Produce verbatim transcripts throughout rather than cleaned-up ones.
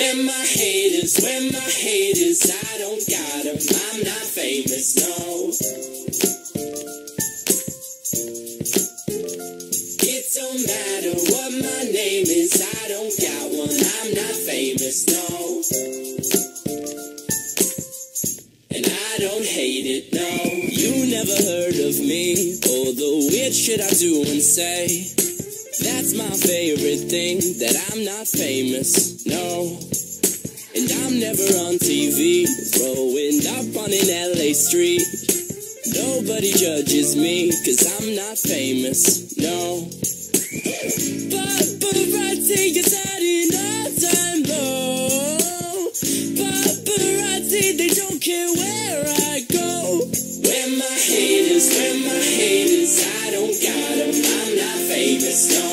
Where my haters, where my haters, I don't got them, I'm not famous, no. It don't matter what my name is, I don't got one, I'm not famous, no. And I don't hate it, no. You never heard of me, or the weird shit I do and say. That's my favorite thing, that I'm not famous, no. And I'm never on T V, throwing up on an L A street. Nobody judges me, cause I'm not famous, no. Paparazzi is at an all-time low. Paparazzi, they don't care where I go. Where my haters, where my haters, I don't got them, I'm not famous, no.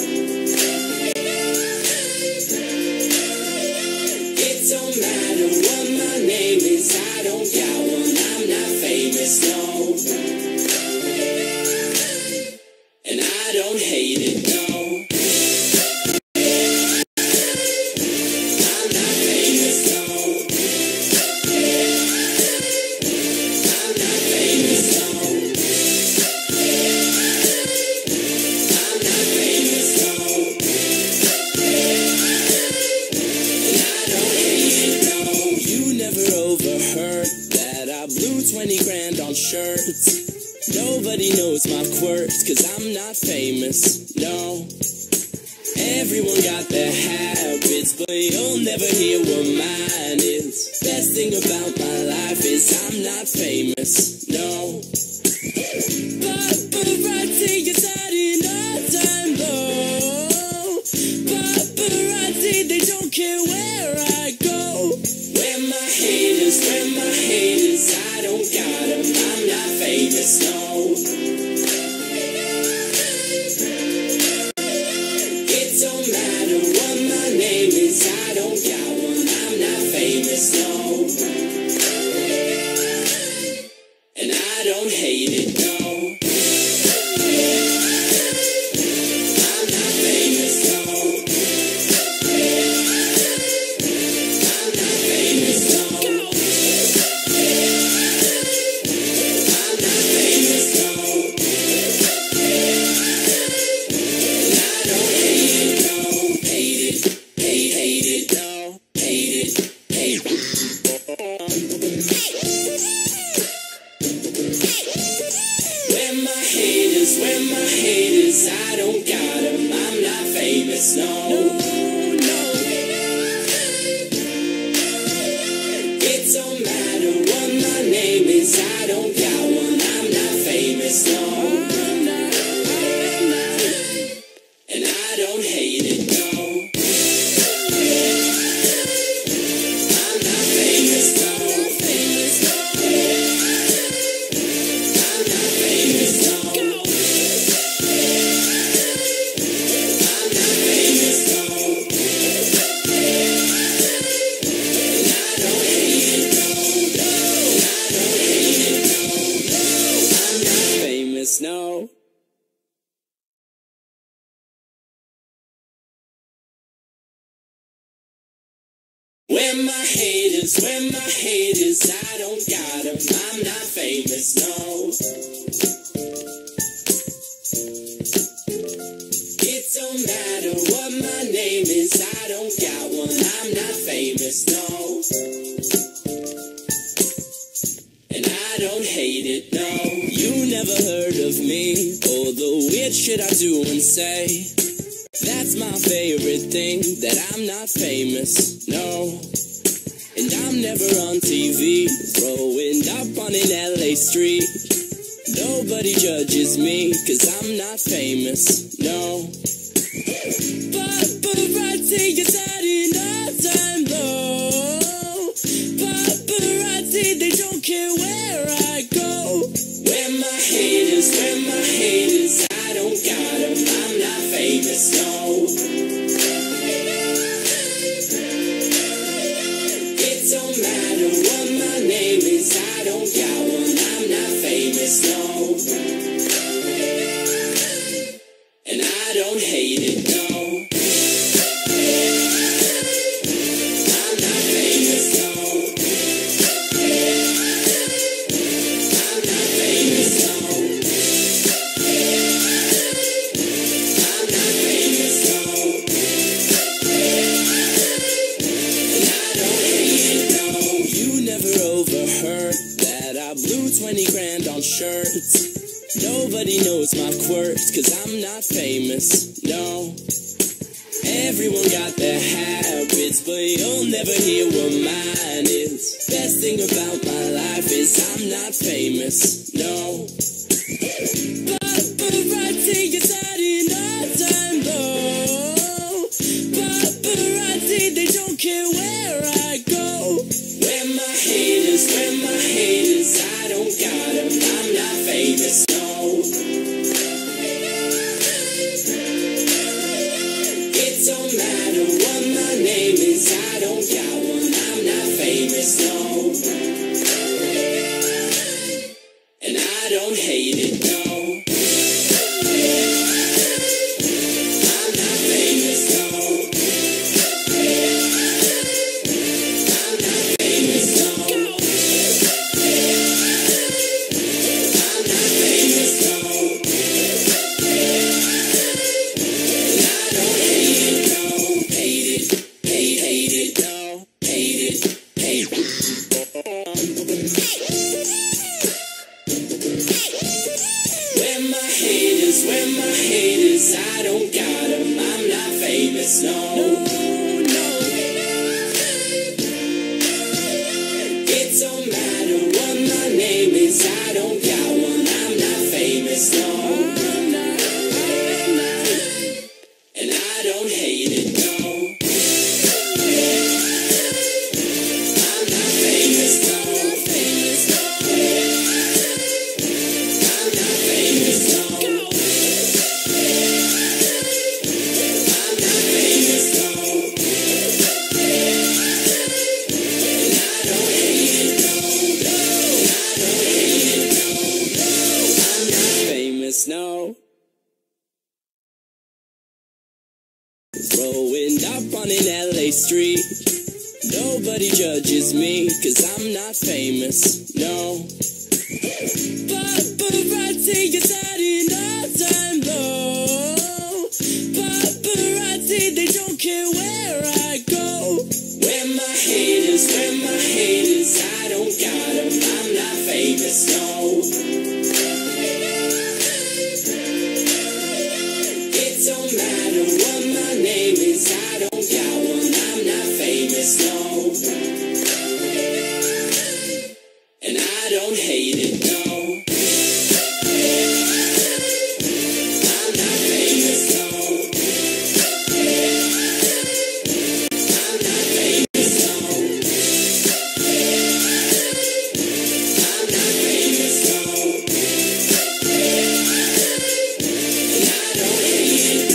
It don't matter what my name is, I don't got one, I'm not famous, no. And I don't hate it, no. I'm not famous, no. I'm not famous, no. I'm not famous, no. And I don't hate it, no. You never overheard that I blew twenty grand on shirts. Nobody knows my quirks, cause I'm not famous, no. Everyone got their habits, but you'll never hear what mine is. Best thing about my life is I'm not famous, no. Paparazzi is at an all-time low. Paparazzi, they don't care where I go. Where my haters, where my haters, I don't got them, I'm not famous, no. It don't matter what my name is, I don't got one, I'm not famous, no. And I don't hate it, no. I'm not famous, no. I'm not famous, no. I'm not famous, no. And I don't hate it, no. Hate it, hate, hate it, no. Hate it, hate it. Where my haters, where my haters, I don't got them, I'm not famous, no. No, it don't matter what my name is, I don't got one, I'm not famous, no. And I don't hate it, no. I'm not famous, no. I'm not famous, no. I'm not famous, no. And I don't hate it, no. And I don't hate it, no. I'm not famous, no. Where my haters, where my haters, I don't got them, I'm not famous, no. It don't matter what my name is, I don't got one, I'm not famous, no. And I don't hate it, no. You never heard of me, or the weird shit I do and say. That's my favorite thing, that I'm not famous, no. And I'm never on T V, throwing up on an L A street. Nobody judges me, cause I'm not famous, no. Paparazzi is at an all-time low. Paparazzi, they don't care where I go. Where my haters, where my haters, I don't got them, I'm not famous, no. It don't matter what my name is, I don't got one, I'm not famous, no. And I don't hate it, no. shirts. Nobody knows my quirks, cause I'm not famous, no. Everyone got their habits, but you'll never hear what mine is. Best thing about my life is I'm not famous, no. Paparazzi, you said in all time low. Paparazzi, they don't care where I go. Where my haters, where my haters, I don't got them, I'm not famous, no. It don't matter what my name is, I don't got one, I'm not famous, no. And I don't hate it, no. I'm not famous, no. I'm not famous, no. I'm not famous, no. And I don't hate it, no. Hate it, hate, hate it, no. Hate it, hate it. Where my haters, where my haters, I don't got them, I'm not famous, no. No, no. It don't matter what my name is, I don't got one, I'm not famous, no. I'm not, I'm not. And I don't hate it, no. I'm not famous, no. Famous, no. I'm not famous, no. I'm not famous, no. And I don't hate it, no. And I don't hate it, no. I'm not famous, no. Growing up on an L A street, nobody judges me, cause I'm not famous, no. Paparazzi, you said in all time low. Paparazzi, they don't care where I go. Where my haters, where my haters, I don't got them, I'm not famous, no.